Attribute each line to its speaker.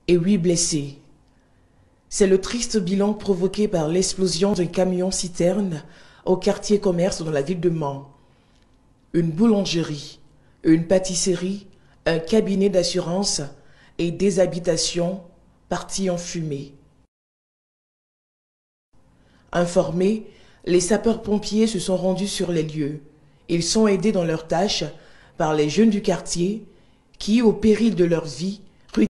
Speaker 1: et 8 blessés. C'est le triste bilan provoqué par l'explosion d'un camion-citerne au quartier commerce dans la ville de Mans. Une boulangerie, une pâtisserie, un cabinet d'assurance et des habitations parties en fumée. Informés, les sapeurs-pompiers se sont rendus sur les lieux. Ils sont aidés dans leurs tâches par les jeunes du quartier qui, au péril de leur vie,